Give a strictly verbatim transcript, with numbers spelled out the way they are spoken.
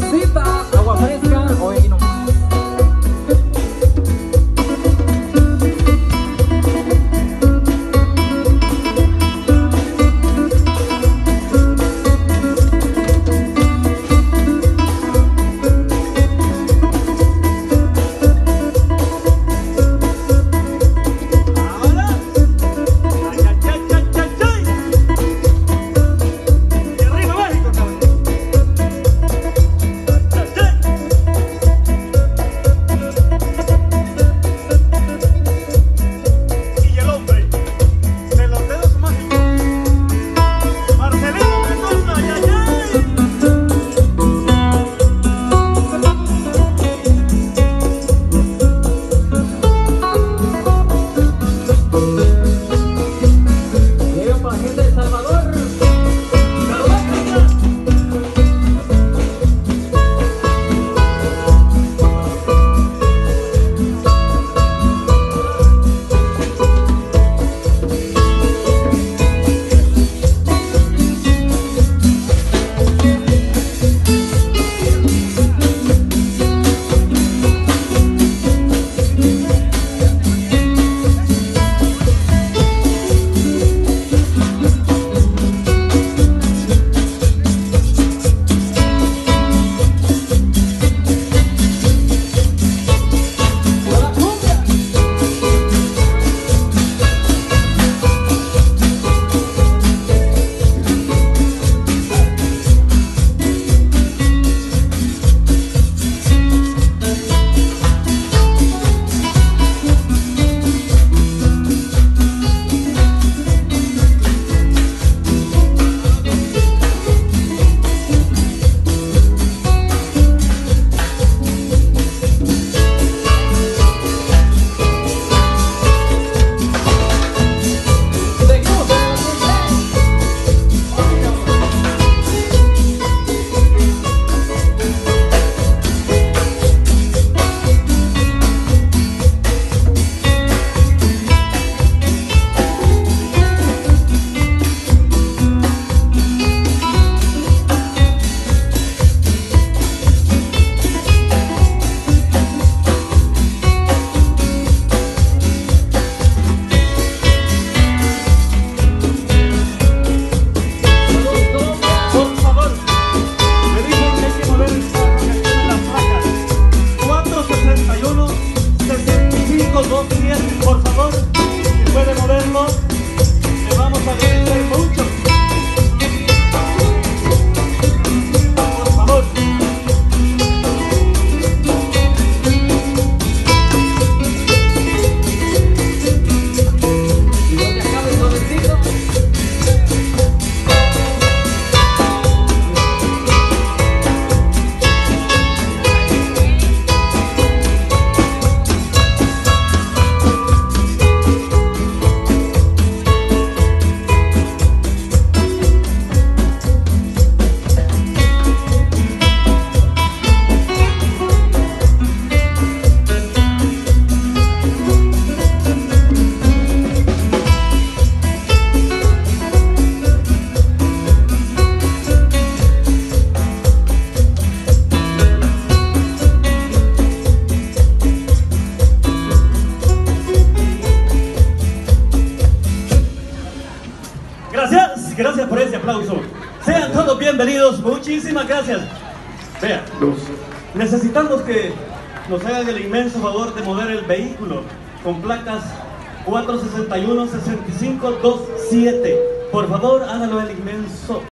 cervecita, agua fresca o vino. Por favor, si puede moverlo, le vamos a agradecer mucho. Por favor. Y donde acabe el jovencito. Gracias, gracias por ese aplauso. Sean todos bienvenidos, muchísimas gracias. Vean, necesitamos que nos hagan el inmenso favor de mover el vehículo con placas cuatro sesenta y uno, sesenta y cinco veintisiete. Por favor, háganlo el inmenso